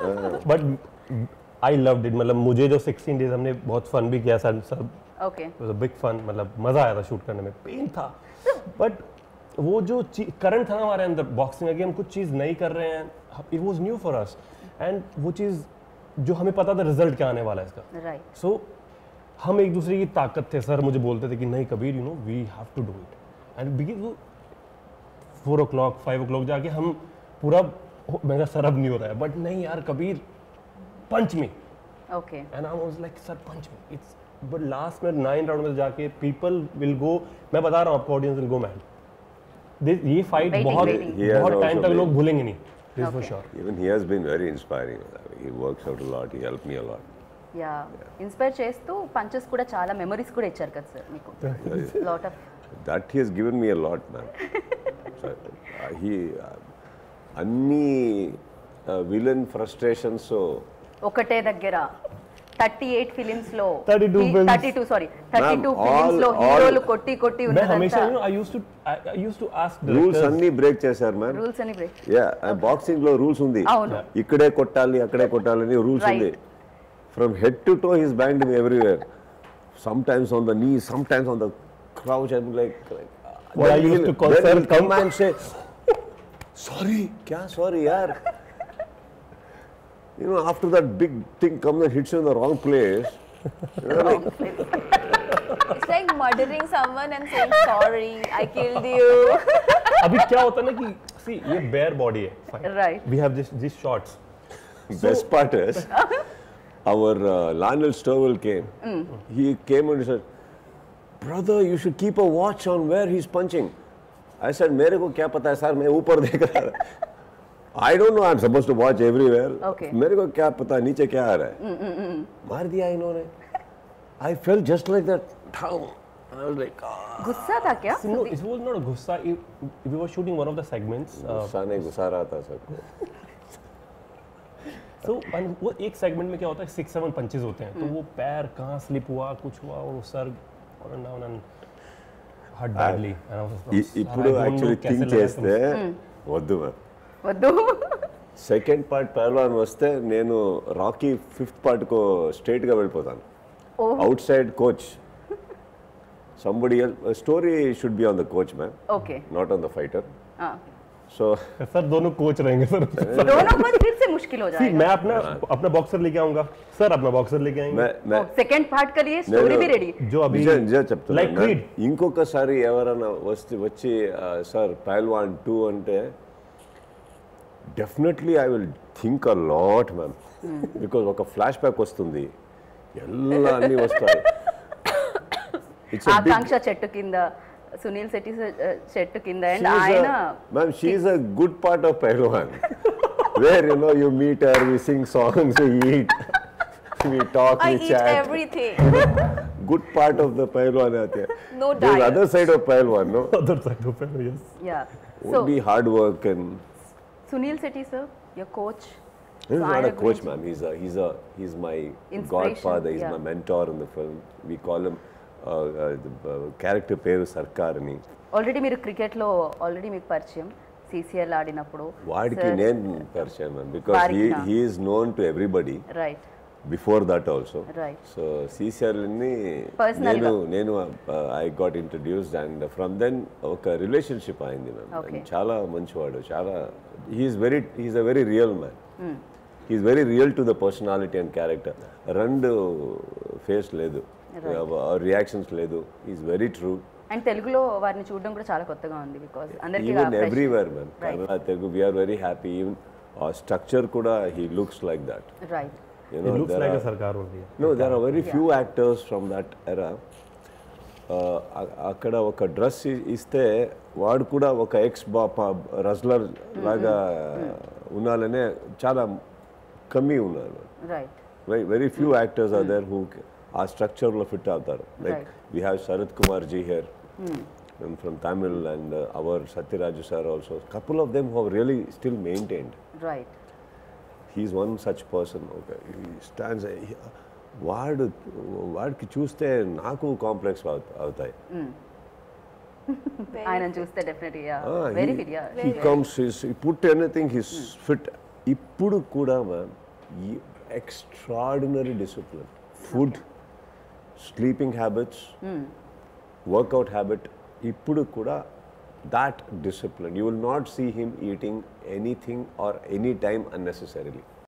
But I loved it. मतलब मुझे जो 16 डेज हमने बहुत फन भी किया सर सब. Okay. It was a big fun. मतलब मजा आया था शूट करने में. पेन था बट वो जो करंट था ना हमारे अंदर बॉक्सिंग का कि हम कुछ चीज़ नहीं कर रहे हैं. It was new for us and वो चीज़ जो हमें पता था रिजल्ट क्या आने वाला है इसका. राइट. सो हम एक दूसरे की ताकत थे. सर मुझे बोलते थे कि नहीं Kabir you know we have to do it and begin 4 o'clock 5 o'clock जाके हम पूरा मेरा सर अब नहीं हो रहा है बट नहीं यार Kabir punch me. Okay. And I was like sir punch me. It's but last में 9 राउंड में जाके पीपल विल गो. मैं बता रहा हूँ आपको ऑडियंस विल गो मैड. ये फाइट बहुत टाइम तक लोग भूलेंगे नहीं. This for sure. Even he has been very inspiring. He works out a lot. He helped me a lot. Yeah inspire చేస్తూ పంచెస్ కూడా చాలా మెమరీస్ కూడా ఇచ్చారు కదా సార్ మీకు. Lot of That he has given me a lot, man. So, he అన్ని villain frustrations ఒకటే దగ్గర 38 ఫిలిమ్స్ లో 32 films. 32 ఫిలిమ్స్ లో హీరోలు కొట్టి కొట్టి मैं हमेशा ఉన్నారంట. I used to ask rules directors. అన్ని బ్రేక్ చేశారు మ్యామ్. రూల్స్ అని బ్రేక్. బాక్సింగ్ లో రూల్స్ ఉంది. అవును. ఇక్కడే కొట్టాలి అక్కడే కొట్టాలని రూల్స్ Right. ఉంది. From head to toe he's banged me everywhere. Sometimes on the knees, sometimes on the crouch. I'm like What I used to call then sir he'll come and say sorry kya sorry yaar. You know, after that big thing comes and hits you in the wrong place. It's like murdering someone and saying sorry, I killed you. अभी क्या होता है ना कि see ये bare body है. Fine. Right. We have these shots. Best part is our Lionel Stovall came. He came and he said, brother, you should keep a watch on where he's punching. I said, मेरे को क्या पता है sir, मैं ऊपर देख रहा था. I don't know, I'm supposed to watch everywhere. Okay. मेरे को क्या पता नीचे क्या आ रहा है. मार दिया इन्होंने. I felt just like that. I was like, गुस्सा था क्या? No, it was not a gussa. We were shooting one of the segments. गुस्सा नहीं घुसा रहा था सबको. So वो एक सेगमेंट में क्या होता है 6-7 पंचेस होते हैं. तो वो पैर कहाँ स्लिप हुआ कुछ हुआ और वो sir and down and hurt badly. ఇప్పుడు యాక్చువల్లీ థింక్ చేస్తే వద్దు వద్దు. సెకండ్ పార్ట్ పహల్వాన్ వస్తే నేను రాకీ 5th పార్ట్కు స్ట్రైట్గా వెళ్ళిపోతాను. అవుట్ సైడ్ coach somebody story should be on the coach ma'am. Okay. Not on the fighter. So sir दोनों कोच रहेंगे सर. दोनों कोच फिर से मुश्किल हो जाएगा. मैं अपना बॉक्सर लेके आऊंगा. सर अपना बॉक्सर लेके आएंगे. मैं सेकंड पार्ट के लिए स्टोरी भी रेडी. जो अभी లైక్ ఇంకొకసారి ఎవరైనా వచ్చి సార్ పహల్వాన్ 2 అంటే definitely I will think a lot ma'am. Because ఒక ఫ్లాష్ బ్యాక్ వస్తుంది, ಎಲ್ಲ అన్నీ వస్తాయి. ఆకాంక్ష చెట్టు కింద, సునీల్ శెట్టి చెట్టు కింద అండ్ ఆయన ma'am she is a good part of Pailwaan where you know you meet her, we sing songs, we eat, we talk, I we eat chat. everything. Good part of the pahilwan aate hai. No There's diet. other side of pahilwan, no? other side of it, yes. Yeah. So Only hard work and Sunil Shetty sir your coach. he's not a coach, man. He's my Inspiration, godfather. He's yeah. my mentor in the film. We call him the character పేరు సర్కార్ అని. Already మీరు cricket లో already మీకు పరిచయం CCL ఆడినప్పుడు. వాడికి నేను పరిచయం ma'am because he is known to everybody right. before that also. Right. So CCL ni Personally nenu I got introduced and from then oka relationship ayindi ma'am. Okay. Chala manchivadu, chala he's a very real man. He's very real to the personality and character. Rendu face ledu, reactions ledu. He's very true. And తెలుగులో వారిని చూడడం కూడా చాలా కొత్తగా ఉంది because అందరికీ Even everywhere man. Kannada, Telugu, we are very happy. Even our structure kuda he looks like that. Right. You It know, looks there like are- a sarkar only. No, there are very few actors from that era. అక్కడ ఒక dress ఇస్తే వాడు కూడా ఒక X రస్లర్ లాగా ఉండాలనే చాలా కమ్మి ఉన్నారు. Right. Very few actors are there who ఆ స్ట్రక్చర్లో ఫిట్ అవుతారు. Like we have Sarath Kumar ji here from Tamil and our Sathyaraj sir also. Couple of them have really still maintained. Right. He's one such person. Okay, he stands. వాడికి చూస్తే నాకు complex అవుతాయి. ఆయన చూస్తే డెఫినెట్గా very fit. he comes, he put anything, he's fit. ఇప్పుడు కూడా ma'am extraordinary discipline. Food, sleeping habits, workout habit, ఇప్పుడు కూడా that discipline. You will not see him eating anything or any time unnecessarily.